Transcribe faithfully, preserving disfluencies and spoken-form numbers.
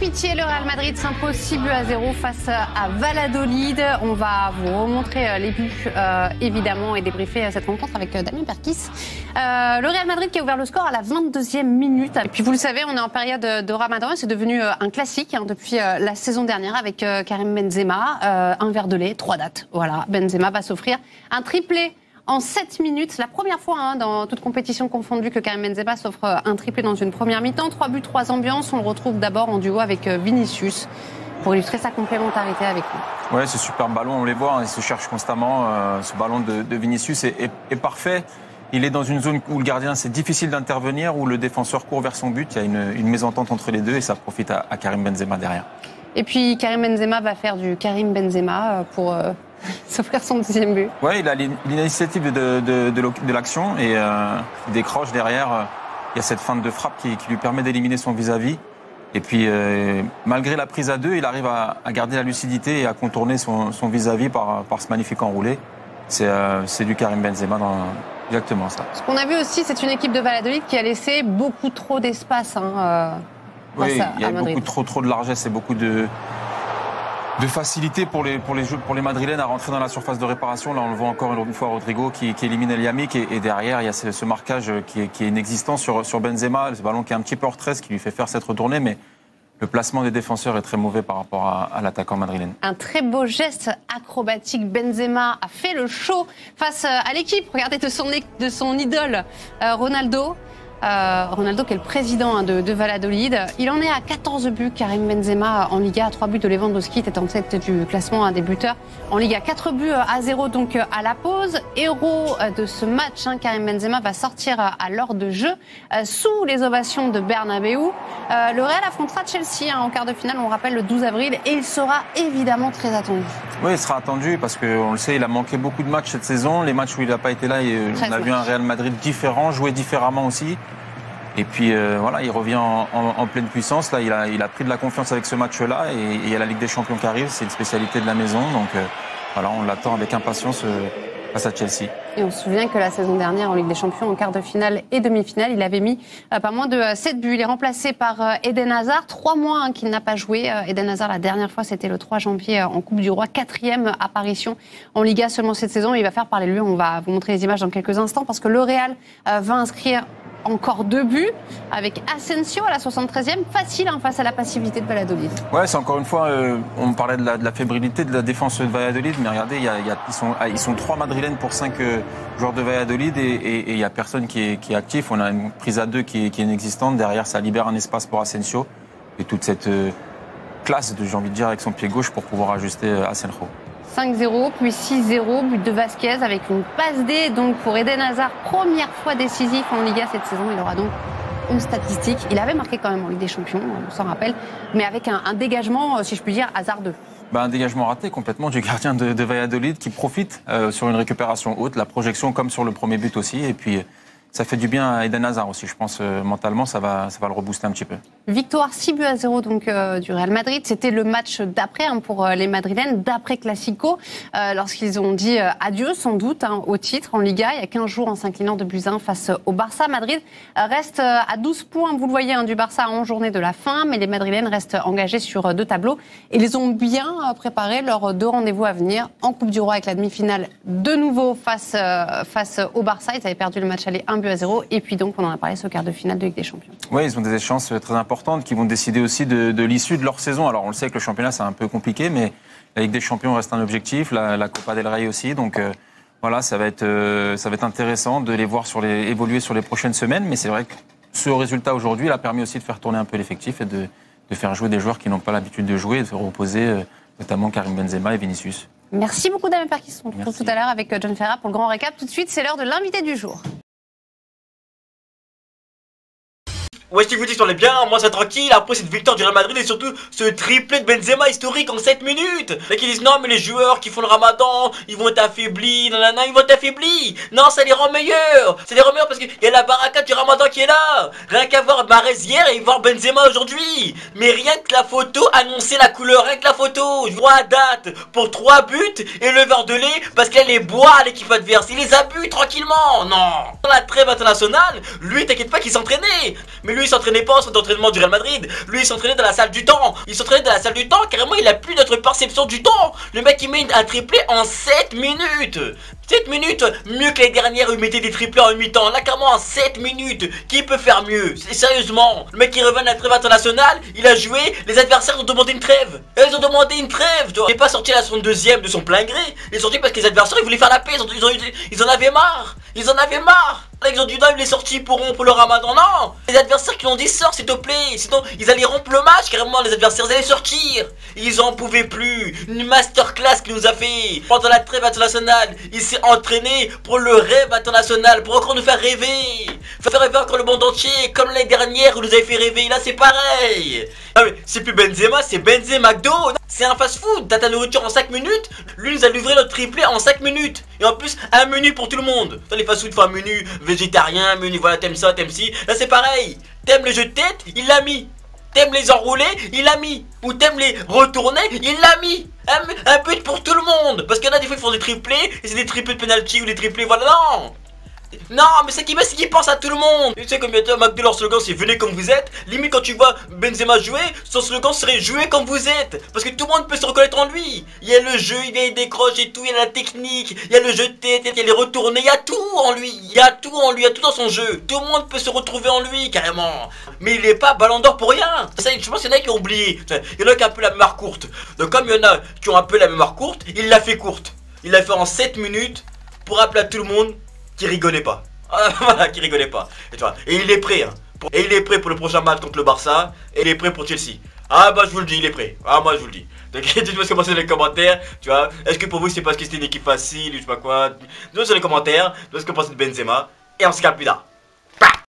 pitié, le Real Madrid s'impose six buts à zéro face à Valladolid. On va vous remontrer les buts euh, évidemment et débriefer cette rencontre avec Damien Perkis. Euh, le Real Madrid qui a ouvert le score à la vingt-deuxième minute. Et puis vous le savez, on est en période de Ramadan et c'est devenu un classique hein, depuis euh, la saison dernière avec euh, Karim Benzema. Euh, un verre de lait, trois dates. Voilà, Benzema va s'offrir un triplé en sept minutes. La première fois hein, dans toute compétition confondue que Karim Benzema s'offre un triplé dans une première mi-temps. Trois buts, trois ambiances. On le retrouve d'abord en duo avec Vinicius pour illustrer sa complémentarité avec lui. Ouais, ce super ballon, on les voit, hein, il se cherche constamment. Euh, ce ballon de, de Vinicius est, est, est parfait. Il est dans une zone où le gardien, c'est difficile d'intervenir, où le défenseur court vers son but. Il y a une, une mésentente entre les deux et ça profite à, à Karim Benzema derrière. Et puis Karim Benzema va faire du Karim Benzema pour euh, s'offrir son deuxième but. Oui, il a l'initiative de, de, de, de l'action et euh, il décroche derrière. Euh, il y a cette feinte de frappe qui, qui lui permet d'éliminer son vis-à-vis. Et puis, euh, malgré la prise à deux, il arrive à, à garder la lucidité et à contourner son, son vis-à-vis par, par ce magnifique enroulé. C'est euh, du Karim Benzema dans exactement ça. Ce qu'on a vu aussi, c'est une équipe de Valladolid qui a laissé beaucoup trop d'espace. Hein, euh, oui, il y a beaucoup trop, trop de largesse et beaucoup de, de facilité pour les, pour, les jeux, pour les Madrilènes à rentrer dans la surface de réparation. Là, on le voit encore une fois, Rodrigo qui, qui élimine El Yamik et, et derrière, il y a ce, ce marquage qui est, qui est inexistant sur, sur Benzema. Ce ballon qui est un petit peu hors treize, qui lui fait faire cette retournée, mais le placement des défenseurs est très mauvais par rapport à, à l'attaquant madrilène. Un très beau geste acrobatique. Benzema a fait le show face à l'équipe. Regardez de son, de son idole, euh, Ronaldo. Euh, Ronaldo qui est le président hein, de, de Valladolid. Il en est à quatorze buts. Karim Benzema en Liga, à trois buts de Lewandowski, était en tête du classement hein, des buteurs en Liga. quatre buts à zéro donc à la pause. Héros de ce match, hein, Karim Benzema va sortir à l'heure de jeu euh, sous les ovations de Bernabeu. Euh, le Real affrontera Chelsea hein, en quart de finale, on rappelle, le douze avril et il sera évidemment très attendu. Oui, il sera attendu parce qu'on le sait, il a manqué beaucoup de matchs cette saison. Les matchs où il n'a pas été là, et on a vu un Real Madrid différent, jouer différemment aussi. Et puis euh, voilà, il revient en, en, en pleine puissance. Là, il a, il a pris de la confiance avec ce match-là et il y a la Ligue des Champions qui arrive. C'est une spécialité de la maison. Donc euh, voilà, on l'attend avec impatience euh, face à Chelsea. Et on se souvient que la saison dernière, en Ligue des Champions, en quart de finale et demi-finale, il avait mis euh, pas moins de euh, sept buts. Il est remplacé par euh, Eden Hazard. Trois mois hein, qu'il n'a pas joué. Euh, Eden Hazard, la dernière fois, c'était le trois janvier euh, en Coupe du Roi. Quatrième apparition en Liga seulement cette saison. Il va faire parler de lui. On va vous montrer les images dans quelques instants parce que le Real euh, va inscrire encore deux buts avec Asensio à la soixante-treizième, facile hein, face à la passivité de Valladolid. Ouais, c'est encore une fois, euh, on parlait de la, de la fébrilité de la défense de Valladolid, mais regardez, il y a, il y a, ils, sont, ils sont trois Madrilènes pour cinq euh, joueurs de Valladolid et, et, et il n'y a personne qui est, qui est actif. On a une prise à deux qui est, qui est inexistante. Derrière, ça libère un espace pour Asensio et toute cette euh, classe, j'ai envie de dire, avec son pied gauche pour pouvoir ajuster euh, Asenjo. cinq zéro, puis six zéro, but de Vasquez avec une passe D donc pour Eden Hazard, première fois décisif en Liga cette saison. Il aura donc une statistique. Il avait marqué quand même en Ligue des Champions, on s'en rappelle, mais avec un, un dégagement, si je puis dire, hasardeux. Ben, un dégagement raté complètement du gardien de, de Valladolid qui profite euh, sur une récupération haute, la projection comme sur le premier but aussi, et puis ça fait du bien à Eden Hazard aussi, je pense, euh, mentalement, ça va, ça va le rebooster un petit peu. Victoire six buts à zéro donc, euh, du Real Madrid. C'était le match d'après hein, pour euh, les Madrilènes, d'après Classico, euh, lorsqu'ils ont dit euh, adieu sans doute hein, au titre en Liga. Il y a quinze jours en s'inclinant de buts à un face au Barça. Madrid euh, reste euh, à douze points, vous le voyez, hein, du Barça à onze journées de la fin, mais les Madrilènes restent engagés sur euh, deux tableaux. Et ils ont bien euh, préparé leurs deux rendez-vous à venir en Coupe du Roi avec la demi-finale de nouveau face, euh, face au Barça. Ils avaient perdu le match aller un but à zéro. Et puis donc, on en a parlé, ce quart de finale de Ligue des Champions. Oui, ils ont des échéances très importantes qui vont décider aussi de, de l'issue de leur saison. Alors, on le sait que le championnat, c'est un peu compliqué, mais la Ligue des Champions reste un objectif, la, la Copa del Rey aussi. Donc, euh, voilà, ça va, être, euh, ça va être intéressant de les voir sur les, évoluer sur les prochaines semaines. Mais c'est vrai que ce résultat aujourd'hui, il a permis aussi de faire tourner un peu l'effectif et de, de faire jouer des joueurs qui n'ont pas l'habitude de jouer et de faire reposer euh, notamment Karim Benzema et Vinicius. Merci beaucoup, Damien Perkis. On se retrouve tout à l'heure avec John Ferrat pour le grand récap. Tout de suite, c'est l'heure de l'invité du jour. Ouais, je vous dis qu'on est bien, moi c'est tranquille, après cette victoire du Real Madrid et surtout ce triplé de Benzema historique en sept minutes. Là qui disent non mais les joueurs qui font le ramadan, ils vont être affaiblis, nanana, ils vont être affaiblis. Non, ça les rend meilleurs, ça les rend meilleurs parce qu'il y a la baraka du ramadan qui est là. Rien qu'à voir Mahrez hier et voir Benzema aujourd'hui. Mais rien que la photo annonçait la couleur, rien que la photo. Je vois à date pour trois buts et le verre de lait parce qu'elle les boit à l'équipe adverse. Il les a bu tranquillement, non. Dans la trêve internationale, lui t'inquiète pas qu'il s'entraînait. Mais lui Lui il s'entraînait pas au centre d'entraînement du Real Madrid. Lui il s'entraînait dans la salle du temps. Il s'entraînait dans la salle du temps, carrément il a plus notre perception du temps. Le mec il met un triplé en sept minutes. sept minutes, mieux que les dernières où il mettait des triplés en huit ans. Là carrément en sept minutes. Qui peut faire mieux? Sérieusement, le mec qui revient de la trêve internationale, il a joué, les adversaires ont demandé une trêve. Ils ont demandé une trêve, tu vois. Il n'est pas sorti à la soixante-deuxième de son plein gré. Il est sorti parce que les adversaires ils voulaient faire la paix. Ils, ont, ils, ont, ils en avaient marre. Ils en avaient marre. Là ils ont dit non, il est sorti pour rompre le ramadan. Non, les adversaires qui l'ont dit sort s'il te plaît. Sinon ils allaient rompre le match. Carrément les adversaires ils allaient sortir. Ils en pouvaient plus. Une masterclass qu'il nous a fait pendant la trêve internationale. Il s'est entraîné pour le rêve international, pour encore nous faire rêver. Faire rêver encore le monde entier. Comme l'année dernière où nous avez fait rêver. Là c'est pareil. Ah mais c'est plus Benzema, c'est Benzema McDo. C'est un fast food. T'as ta nourriture en cinq minutes. Lui nous a livré notre triplé en cinq minutes. Et en plus un menu pour tout le monde. Dans les fast food font un menu végétarien, menu voilà t'aimes ça, t'aimes ci. Là c'est pareil. T'aimes les jeux de tête, il l'a mis. T'aimes les enrouler, il l'a mis. Ou t'aimes les retourner, il l'a mis. Un, un but pour tout le monde. Parce qu'il y en a des fois ils font des triplés. Et c'est des triplés de penalty ou des triplés voilà. Non. Non, mais c'est qui, c'est qui pense à tout le monde. Tu sais combien de temps McDo leur slogan c'est venez comme vous êtes. Limite quand tu vois Benzema jouer, son slogan serait jouer comme vous êtes. Parce que tout le monde peut se reconnaître en lui. Il y a le jeu, il y a les décroches et tout, il y a la technique, il y a le jeu de tête, il y a les retournés, il y a tout en lui. Il y a tout en lui, il y a tout dans son jeu. Tout le monde peut se retrouver en lui carrément. Mais il est pas ballon d'or pour rien. Ça, je pense qu'il y en a qui ont oublié. Il y en a qui ont un peu la mémoire courte. Donc comme il y en a qui ont un peu la mémoire courte, il l'a fait courte. Il l'a fait en sept minutes pour rappeler à tout le monde qui rigolait pas. Voilà, qui rigolait pas. Et, tu vois, et il est prêt. Hein. Et il est prêt pour le prochain match contre le Barça. Et il est prêt pour Chelsea. Ah bah je vous le dis, il est prêt. Ah moi je vous le dis. Donc dites-moi ce que vous pensez dans les commentaires. Tu vois, est-ce que pour vous c'est parce que c'était une équipe facile ou je sais pas quoi. Dites-moi dans les commentaires. Dites-moi ce que vous pensez de Benzema. Et on se capte plus tard.